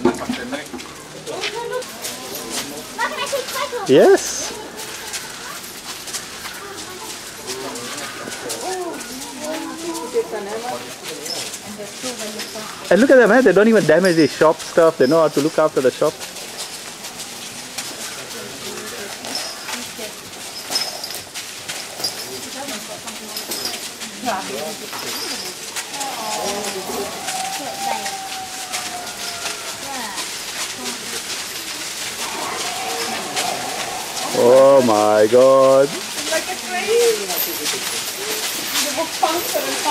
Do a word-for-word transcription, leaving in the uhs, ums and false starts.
Yes. And look at them, eh? They don't even damage the shop stuff. They know how to look after the shop. Oh my God.